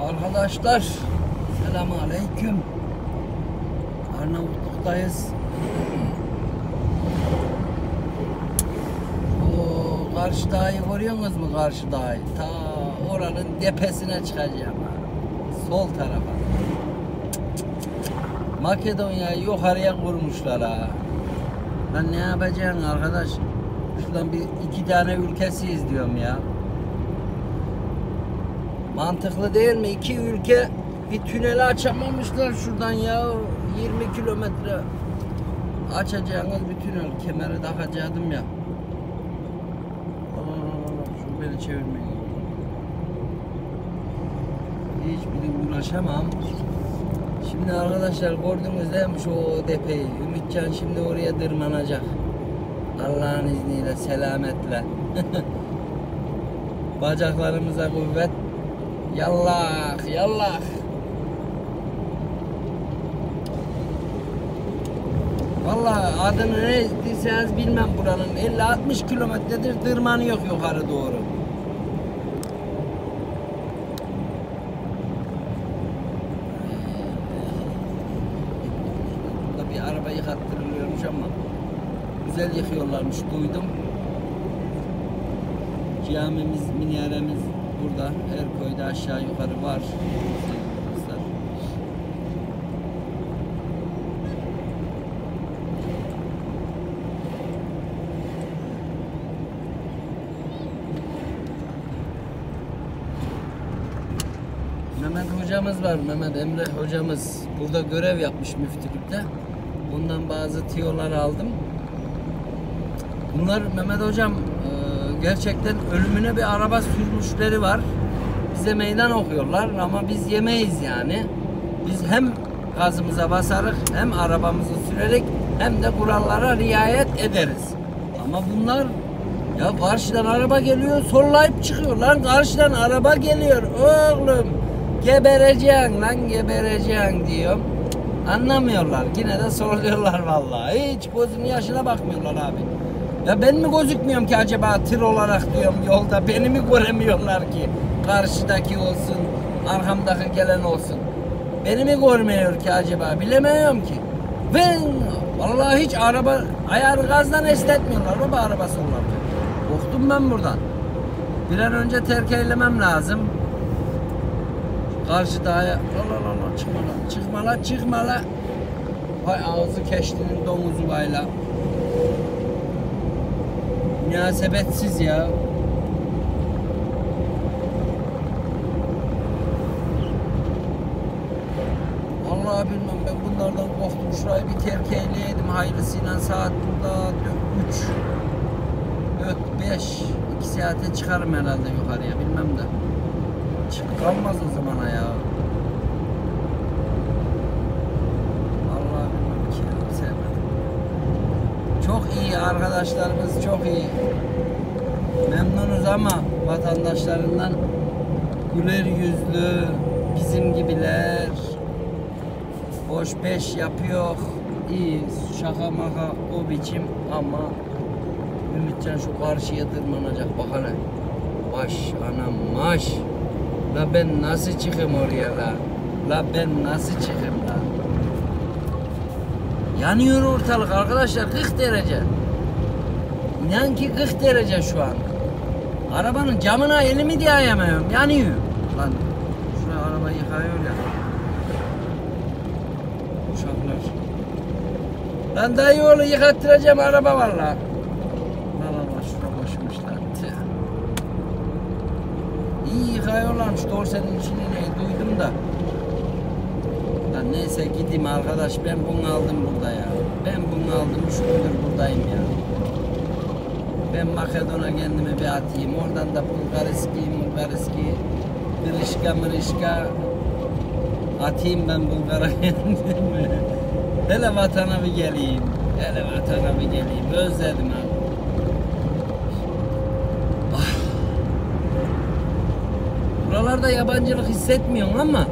Arkadaşlar, selamünaleyküm. Arnavutluk'tayız. O karşı dağı görüyorsunuz mu, karşı dağı? Ta oranın tepesine çıkacağım. Sol tarafa. Makedonya'yı yukarıya kurmuşlar ha. Ben ne yapacağım arkadaş? Şuradan bir iki tane ülkesiyiz diyorum ya. Mantıklı değil mi? İki ülke bir tüneli açamamışlar şuradan ya. 20 kilometre açacağınız bir tünel. Kemeri takacaktım ya. Şu beni çevirmeyin. Hiçbir uğraşamam. Şimdi arkadaşlar gördünüz değil mi şu tepeyi? Ümitcan şimdi oraya tırmanacak. Allah'ın izniyle, selametle. Bacaklarımıza kuvvet. Yallah, yallah. Vallahi adını ne diyseniz bilmem buranın. 50-60 kilometredir tırmanıyor yukarı doğru. Burada bir araba yıkattırılıyormuş ama güzel yıkıyorlarmış, duydum. Camimiz, minaremiz burada. Her köyde aşağı yukarı var. Mehmet hocamız var. Mehmet Emre hocamız burada görev yapmış müftülükte. Bundan bazı tiyolar aldım. Bunlar Mehmet hocam gerçekten ölümüne bir araba sürmüşleri var. Bize meydan okuyorlar ama biz yemeyiz yani. Biz hem gazımıza basarız, hem arabamızı sürerek, hem de kurallara riayet ederiz. Ama bunlar ya karşıdan araba geliyor, sollayıp çıkıyor lan. Karşıdan araba geliyor oğlum. Gebereceksin lan, gebereceksin diyorum. Anlamıyorlar. Yine de soruluyorlar vallahi. Hiç gözünün yaşına bakmıyorlar abi. Ya ben mi gözükmüyorum ki acaba tır olarak diyorum yolda? Beni mi göremiyorlar ki? Karşıdaki olsun, arkamdaki gelen olsun. Beni mi görmüyor ki acaba? Bilemiyorum ki. Ben vallahi hiç araba ayarı gazdan esnetmiyorlar baba, araba sollarken. Korktum ben buradan. Bir an önce terk eylemem lazım. Karşı dağa çıkma la. Hay ağzı keştinin domuzu bayla. Münasebetsiz ya. Vallahi bilmem, ben bunlardan korktum. Şurayı bir terk eyleydim hayırlısıyla. Saat burada 4-5 2 saate çıkarım herhalde yukarıya, bilmem de. Çıkamaz o zamana ya. Vallahi bilmem ki ya, sevmedim. Çok iyi arkadaşlarımız, çok iyi. Memnunuz ama vatandaşlarından güler yüzlü, bizim gibiler. Boş beş yapıyor. İyi, şaka maka o biçim ama Ümitcan şu karşıya tırmanacak, bak hele. Maş anam maş. La ben nasıl çıkayım oraya la? La ben nasıl çıkayım la? Yanıyor ortalık arkadaşlar, 40 derece. İnan ki 40 derece şu an. Arabanın camına elimi diyemiyorum, yanıyor. Lan şuraya araba yıkıyor ya. Uşaklar. Lan dayı oğlu yıkattıracağım araba valla. Allah şuraya boşmuşlar. İyi yıkıyorlarmış, dorsenin içini duydum da. Lan neyse gideyim arkadaş, ben bunu aldım burada ya. Ben bunu aldım, 3 gündür buradayım ya. Ben Makedon'a kendimi bir atayım. Oradan da Bulgariski, Mırışka atayım ben Bulgar'a kendimi. Hele vatana bir geleyim. Özledim abi. Buralarda yabancılık hissetmiyorum ama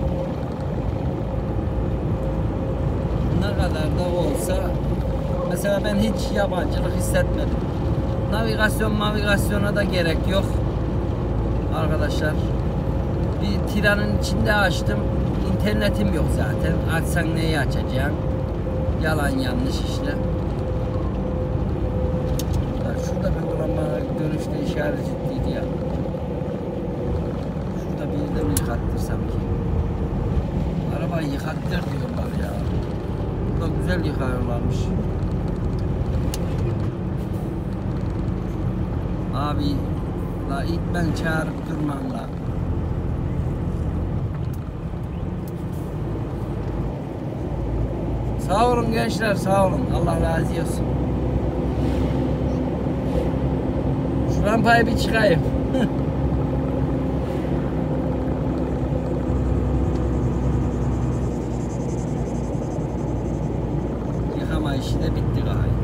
ne kadar da olsa, mesela ben hiç yabancılık hissetmedim. Navigasyona da gerek yok arkadaşlar. Bir tiranın içinde açtım. İnternetim yok zaten. Açsan neyi açacaksın? Yalan yanlış işte. Şurada bir ulan bana dönüşte işaret ettiydi ya. Şurada bir de mi yıkattırsam ki? Arabayı yıkattır diyorlar ya. Burada güzel yıkıyorlarmış. Abi la ilk ben çağırıp durmam la. Sağ olun gençler, sağ olun. Allah razı olsun. Şu rampayı bir çıkayım. Yıkama işi de bitti gayet.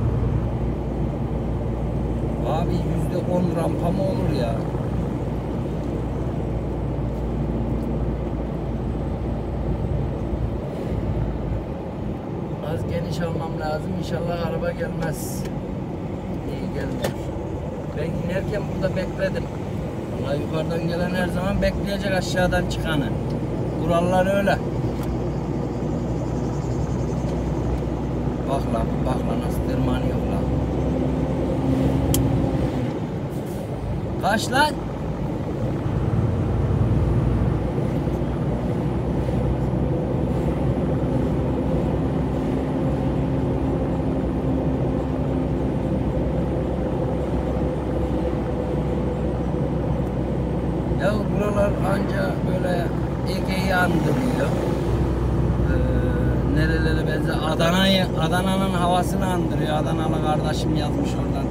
Abi %10 rampa mı olur ya? Az geniş almam lazım. İnşallah araba gelmez. İyi gelmez. Ben inerken burada bekledim. Vallahi yukarıdan gelen her zaman bekleyecek aşağıdan çıkanı. Kurallar öyle. Bak lan nasıl tırmanıyor lan. Kaç lan? Ya buralar anca böyle Ege'yi andırıyor. Nerelere benzer? Adana'nın havasını andırıyor. Adanalı kardeşim yazmış oradan.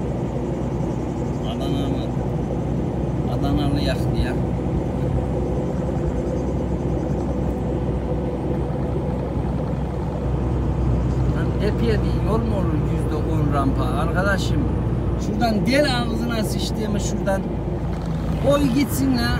Adanalı yak diye. Lan epey değil, yol mu olur %10 rampa arkadaşım? Şuradan del ağzına sıçtığımı şuradan. Oy gitsin ha.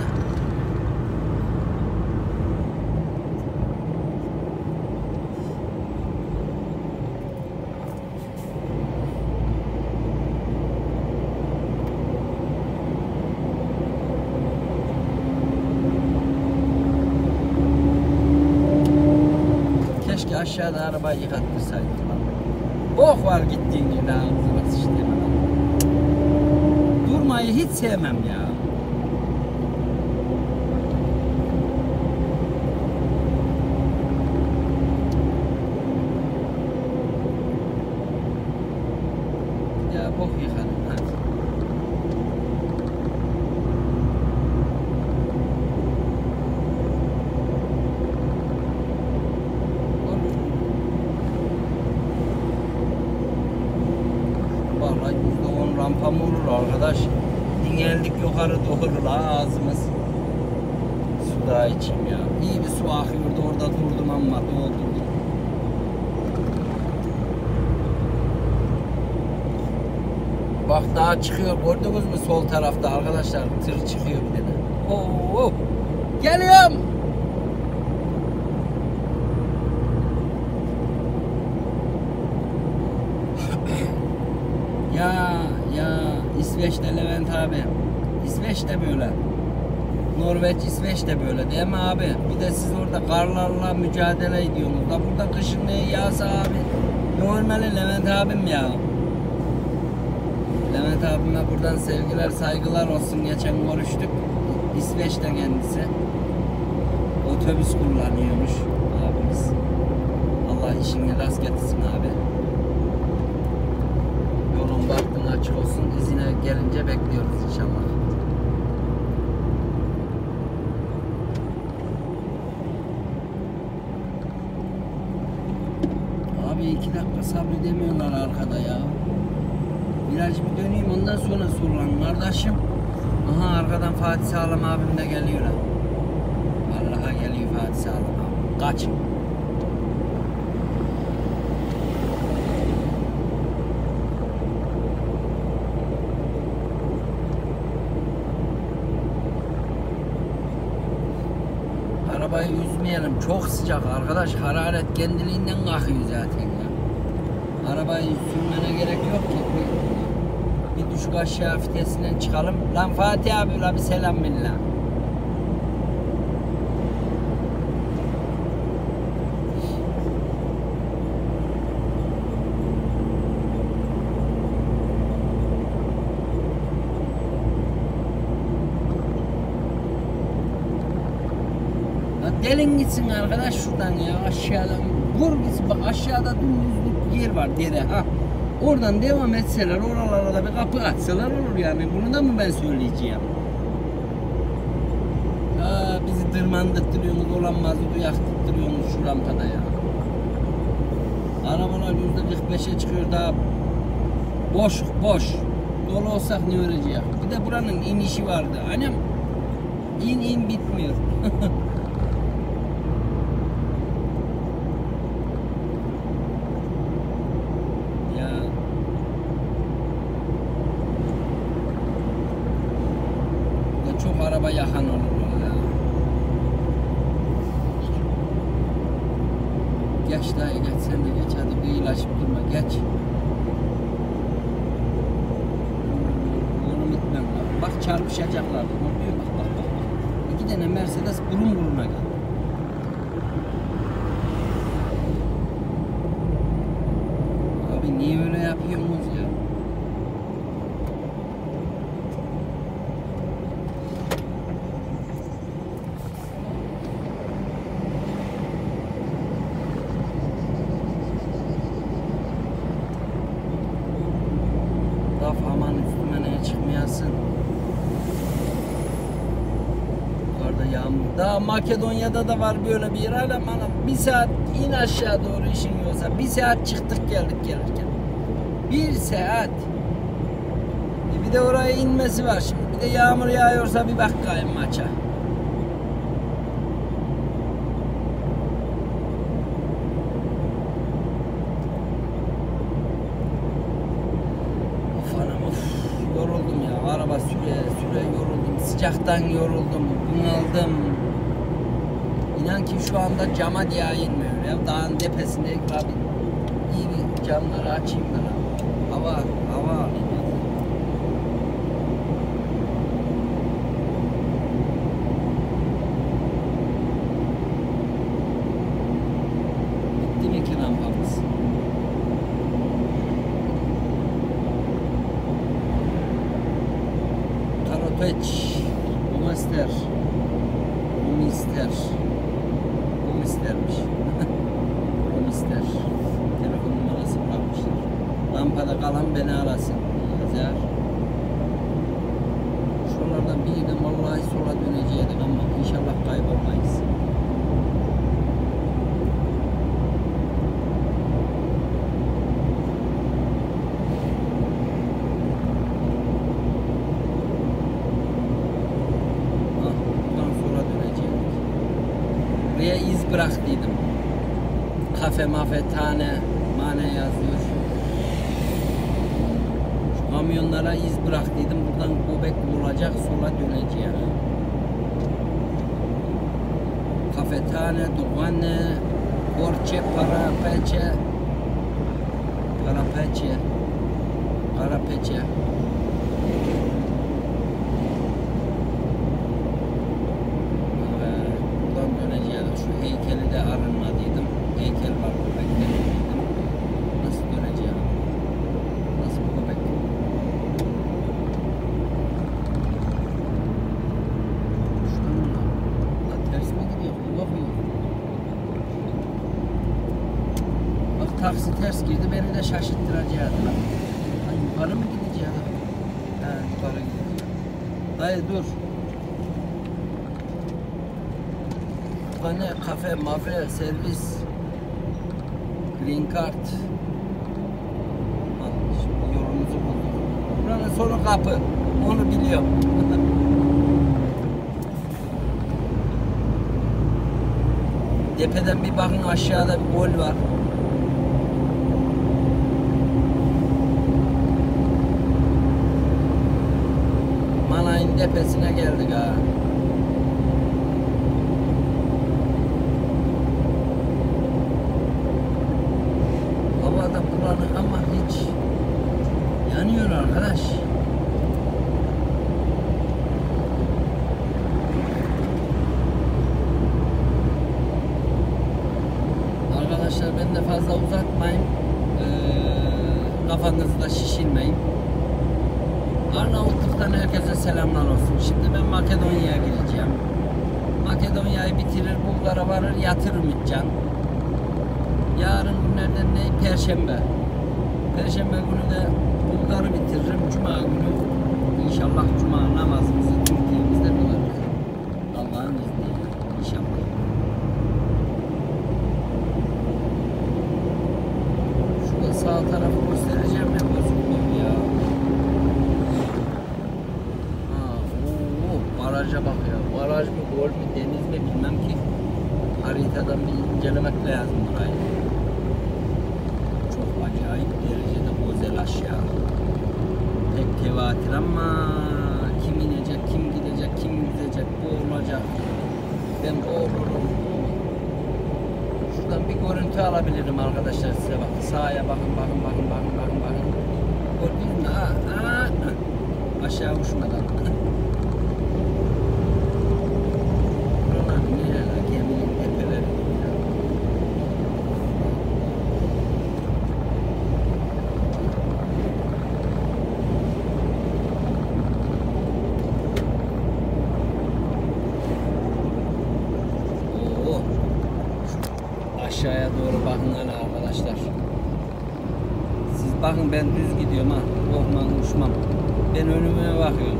Keşke aşağıda arabayı yıkattırsaydık lan. Bok var gittiğin gibi ağzına sıçtığımı. Durmayı hiç sevmem ya. Bok yıkadım hadi. Vallahi %10 rampa mı olur arkadaş? Dingeldik yukarı doğru la ağzımız. Su daha içeyim ya. İyi bir su akıyordu orada durdum ama doldurdum. Bak daha çıkıyor, gördünüz mü sol tarafta arkadaşlar, tır çıkıyor bir tane. Oo, geliyorum. ya İsveç'te Levent abi, İsveç'te böyle, Norveç, İsveç'te böyle değil mi abi? Bir de siz orada karlarla mücadele ediyorsunuz da burada kışın ne yağsa abi, normali Levent abim ya. Levent abime buradan sevgiler, saygılar olsun. Geçen görüştük. İsveç'te kendisi. Otobüs kullanıyormuş abimiz. Allah işini rast getirsin abi. Yolun baktın açık olsun. İzine gelince bekliyoruz inşallah. Abi 2 dakika sabredemiyorlar arkada ya. Viraj bir döneyim ondan sonra sorulan kardeşim. Aha arkadan Fatih Sağlam abim de geliyor ha. Vallahi geliyor Fatih Sağlam abi. Kaçın. Arabayı üzmeyelim. Çok sıcak arkadaş. Hararet kendiliğinden kalkıyor zaten ya. Arabayı sürmene gerek yok ki. Bir düşük aşağı vitesinden çıkalım. Lan Fatih abi la bir selam billah. Delin gitsin arkadaş şuradan ya aşağıdan. Vur gitsin bak aşağıda dümdüzlük yer var dere ha. Oradan devam etseler oralara da bir kapı açsalar olur yani. Bunu da mı ben söyleyeceğim? Bizi tırmandırtıyorsunuz, olan mazotu yaktırtıyorsunuz şu rampada ya. Arabalar %45'e çıkıyor daha boş. Dolu olsak ne öreceğiz? Bir de buranın inişi vardı. Annem in bitmiyor. Ya. Ya çok araba yakan olur ya. Geç daha geç sen de geç hadi bir ilaçıp durma geç. Bak çarpışacaklar. Bak. İki tane Mercedes burun buruna geldi. Abi niye öyle yapıyorsunuz ya? Daf aman üstüme neye çıkmayasın. Yağmur. Daha Makedonya'da da var böyle bir yer. Hala bir saat in aşağı doğru işin yoksa. Bir saat çıktık geldik gelirken. Bir saat. Bir de oraya inmesi var şimdi. Bir de yağmur yağıyorsa bir bakayım maça. Of anam of. Yoruldum ya. Araba süre yoruldum. Sıcaktan yoruldum. Bunaldım. İnan ki şu anda cama diye inmiyor ya. Dağın tepesinde abi. İyi bir camları açayım da. Hava alayım. Bitti mi ki rampamız? Karapeç, Umister'miş. Umister. Telefon numarası bırakmışlar. Lampada kalan beni arasın. Yazar. Şuralardan bir yerden vallahi sola dönecektik ama inşallah kaybolmayız. Buraya iz bıraktıydım. Kafe, tane, mane yazıyor. Şu kamyonlara iz bıraktıydım. Buradan göbek bulacak, sola döneceğim. Kafetane, duvane, Korçe, Karapeçe. Şu heykeli de arınmadıydım. Heykel var burada. Nasıl döneceğim? Nasıl bu köpek? Şuradan mı? La ters mi gidiyor? Bakıyor. Bak taksi ters girdi. Beni de şaşırttıracaktı. Ay yukarı mı gideceğim? He yukarı gideceğim. Dayı dur. Ne kafe, servis, green card. Şimdi yolumuzu bulduk. Buranın sonu kapı. Onu biliyorum. Tepeden bir bakın aşağıda bir gol var. Manay'ın tepesine geldik ha. Havada bulanık ama hiç yanıyor arkadaş. Arkadaşlar ben de fazla uzatmayayım. Kafanızı da şişirmeyin. Arnavutluk'tan herkese selamlar olsun. Şimdi ben Makedonya'ya gideceğim. Makedonya'yı bitirir, Bulgar'a varır, yatır Ümitcan. Yarın günlerden ne? Perşembe. Perşembe günü de Bulgar'ı bitiririm. Cuma günü inşallah Cuma namazımızı Türkiye'mizde kılarız. Allah'ın izniyle inşallah. Şurada sağ tarafı göstereceğim ne bozukluğum ya. Baraja bak ya. Baraj mı, gol mü, deniz mi bilmem ki. Haritadan bir incelemek lazım burayı. Çok acayip derecede güzel aşağı. Pek tevatir ama kim inecek, kim gidecek, kim yüzecek, bu olacak. Ben olurum. Şuradan bir görüntü alabilirim arkadaşlar size bakın. Sağa bakın. Gördünüz mü? Aşağı uçmadan. Buralar nereler? Geminin tepeleri. Aşağıya doğru bakın hele arkadaşlar. Siz bakın ben düz gidiyorum ha. Korkmam uçmam. Ben önüme bakıyorum.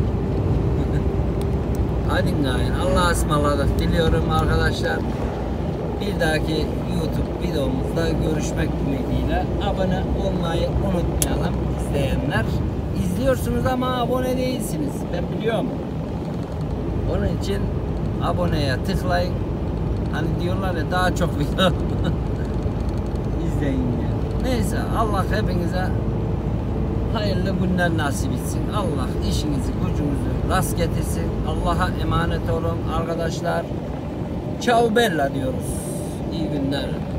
Hadi gayet. Allah'a ısmarladık diliyorum arkadaşlar. Bir dahaki YouTube videomuzda görüşmek ümidiyle abone olmayı unutmayalım izleyenler. İzliyorsunuz ama abone değilsiniz. Ben biliyorum. Onun için aboneye tıklayın. Hani diyorlar ya daha çok video izleyin ya. Neyse Allah hepinize hayırlı günler nasip etsin. Allah işinizi gücünüzü rast getirsin. Allah'a emanet olun arkadaşlar. Ciao bella diyoruz. İyi günler.